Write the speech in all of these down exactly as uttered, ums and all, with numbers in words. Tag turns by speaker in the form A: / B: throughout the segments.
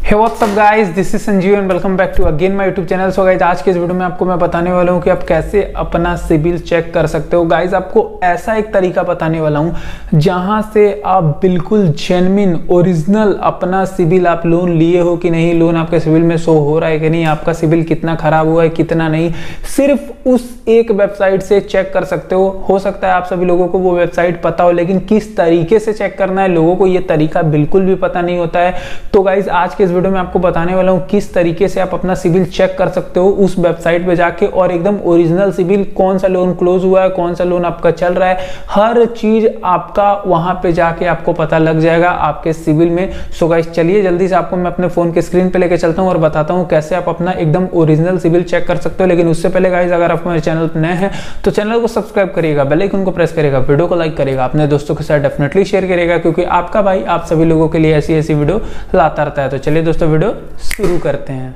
A: Hey what's up guys, this is Sanjeev and welcome back to again my YouTube channel. So guys, आज के इस video में आपको मैं बताने वाला हूं कि आप कैसे अपना सिबिल चेक कर सकते हो। गाइस, आपको ऐसा एक तरीका बताने वाला हूं जहां से आप बिल्कुल जेन्युइन ओरिजिनल अपना सिबिल, आप लोन लिए हो कि नहीं, लोन आपके सिबिल में शो हो रहा है कि नहीं, आपका सिबिल कितना खराब हुआ है कितना नहीं, सिर्फ उस एक वेबसाइट से चेक कर सकते हो। हो सकता है आप सभी लोगों को वो वेबसाइट पता हो, लेकिन किस तरीके से चेक करना है लोगों को ये तरीका बिल्कुल भी पता नहीं होता है। तो गाइस, आज के इस वीडियो में आपको बताने वाला हूं किस तरीके से आप अपना सिबिल चेक कर सकते हो उस वेबसाइट पे जाके, और एकदम ओरिजिनल सिबिल, कौन सा लोन क्लोज हुआ है, कौन सा लोन आपका चल रहा है, हर चीज आपका वहां पे जाके आपको पता लग जाएगा आपके सिबिल में। सो गाइस, चलिए जल्दी से आपको मैं अपने फोन के स्क्रीन पे लेके चलता हूं और बताता हूं कैसे आप अपना एकदम ओरिजिनल सिबिल चेक कर सकते हो। लेकिन उससे पहले गाइस, अगर आप हमारे चैनल पर नए हैं तो चैनल को सब्सक्राइब करिएगा, बेल आइकन को प्रेस करिएगा, वीडियो को लाइक करिएगा, अपने दोस्तों के साथ डेफिनेटली शेयर करिएगा, क्योंकि आपका भाई आप सभी लोगों के लिए ऐसी ऐसी वीडियो लाता रहता है। तो चलिए दोस्तों, वीडियो शुरू करते हैं।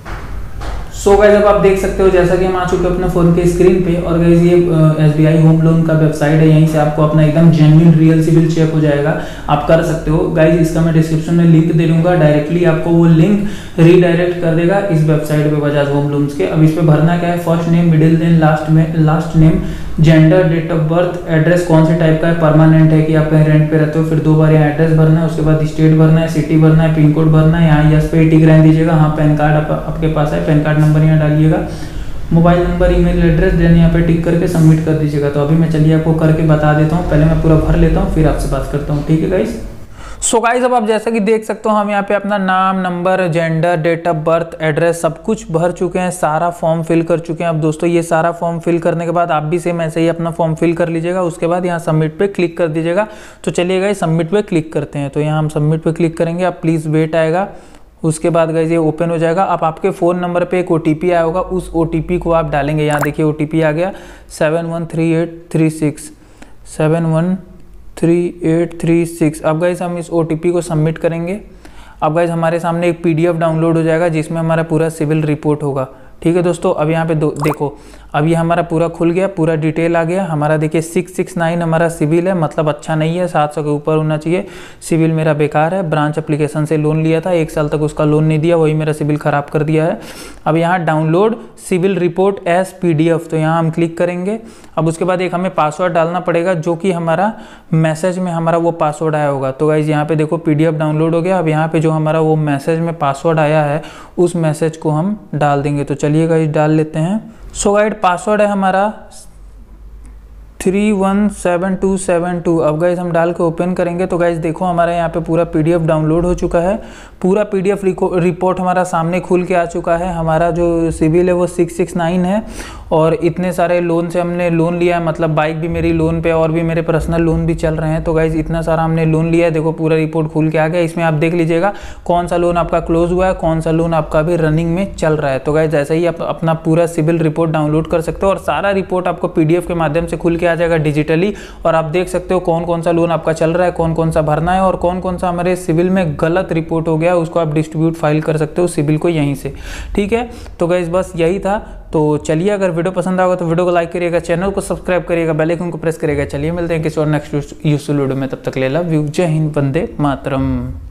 A: सो गाइस, अब आप देख सकते हो जैसा कि हम आ चुके हैं अपने फोन के स्क्रीन पे, और गाइस ये एसबीआई होम लोन का वेबसाइट है। यहीं से आपको अपना एकदम जेन्युइन रियल सिबिल चेक हो जाएगा, आप कर सकते हो। गाइस, इसका मैं डिस्क्रिप्शन में लिंक दे दूंगा, डायरेक्टली आपको वो लिंक रीडायरेक्ट कर देगा इस वेबसाइट पे बजाज होम लोन्स के। अब इस पे भरना क्या है, first name, middle name, last में last name, gender, date of birth, address कौन से टाइप का है, परमानेंट है कि आप कहीं रेंट पे रहते हो, फिर दो बार यहाँ एड्रेस भरना है, उसके बाद स्टेट भरना है, सिटी भरना है, पिन कोड भरना है, यहाँ यस पे टिक रहने दीजिएगा। हाँ, पैन कार्ड आप, आपके पास है, पैन कार्ड नंबर यहाँ डालिएगा, mobile number, email address, then यहाँ पे टिक करके सबमिट कर दीजिएगा। तो अभी मैं चलिए आपको करके बता देता हूँ, पहले मैं पूरा भर लेता हूँ फिर आपसे बात करता हूँ, ठीक है गाइस। सो गाइस, अब आप जैसा कि देख सकते हो हम यहाँ पे अपना नाम, number, gender, date of birth, address सब कुछ भर चुके हैं, सारा फॉर्म फिल कर चुके हैं। अब दोस्तों, ये सारा फॉर्म फिल करने के बाद आप भी सेम ऐसे ही अपना फॉर्म फिल कर लीजिएगा, उसके बाद यहाँ सबमिट पे क्लिक कर दीजिएगा। तो चलिए गाइस, सबमिट पे क्लिक करते हैं। तो यहाँ हम सबमिट पे क्लिक करेंगे, आप प्लीज़ वेट आएगा, उसके बाद गाइस ये ओपन हो जाएगा। अब आपके फ़ोन नंबर पे एक ओटीपी आया होगा, उस ओटीपी को आप डालेंगे। यहाँ देखिए ओटीपी आ गया seven one three eight three six seven one three eight three six. अब गाइस हम इस ओटीपी को सबमिट करेंगे। अब गाइस हमारे सामने एक पीडीएफ डाउनलोड हो जाएगा जिसमें हमारा पूरा सिविल रिपोर्ट होगा, ठीक है दोस्तों। अब यहाँ पे देखो, अब ये हमारा पूरा खुल गया, पूरा डिटेल आ गया हमारा। देखिए सिक्स सिक्स नाइन हमारा सिविल है, मतलब अच्छा नहीं है, सात सौ के ऊपर होना चाहिए। सिविल मेरा बेकार है, ब्रांच एप्लीकेशन से लोन लिया था, एक साल तक उसका लोन नहीं दिया, वही मेरा सिविल ख़राब कर दिया है। अब यहाँ download civil report as PDF, तो यहाँ हम क्लिक करेंगे। अब उसके बाद एक हमें पासवर्ड डालना पड़ेगा, जो कि हमारा मैसेज में हमारा वो पासवर्ड आया होगा। तो गाइज यहाँ पे देखो पीडीएफ डाउनलोड हो गया। अब यहाँ पे जो हमारा वो मैसेज में पासवर्ड आया है उस मैसेज को हम डाल देंगे। तो चलिए गाइज डाल लेते हैं। सो गाइड, पासवर्ड है हमारा three one seven two seven two. अब गाइज हम डाल के ओपन करेंगे तो गाइज देखो हमारा यहाँ पे पूरा पीडीएफ डाउनलोड हो चुका है, पूरा पीडीएफ रिपोर्ट हमारा सामने खुल के आ चुका है। हमारा जो सिबिल है वो सिक्स सिक्स नाइन है, और इतने सारे लोन से हमने लोन लिया है, मतलब बाइक भी मेरी लोन पे, और भी मेरे पर्सनल लोन भी चल रहे हैं। तो गाइज इतना सारा हमने लोन लिया है, देखो पूरा रिपोर्ट खुल के आ गया। इसमें आप देख लीजिएगा कौन सा लोन आपका क्लोज हुआ है, कौन सा लोन आपका भी रनिंग में चल रहा है। तो गाइज ऐसे ही आप अपना पूरा सिबिल रिपोर्ट डाउनलोड कर सकते हो, और सारा रिपोर्ट आपको पीडीएफ के माध्यम से खुल के आ जाएगा डिजिटली, और आप देख सकते हो कौन कौन सा लोन आपका चल रहा है, कौन कौन सा भरना है, और कौन कौन सा हमारे सिबिल में गलत रिपोर्ट हो गया उसको आप डिस्ट्रीब्यूट फाइल कर सकते हो सिबिल को यहीं से, ठीक है। तो गाइस बस यही था। तो चलिए, अगर वीडियो पसंद आएगा तो वीडियो को लाइक करिएगा, चैनल को सब्सक्राइब करिएगा, बेल आइकन को प्रेस करिएगा। चलिए मिलते हैं किसी और नेक्स्ट यूजफुल वीडियो में, तब तक ले लव यू, जय हिंद, वंदे मातरम।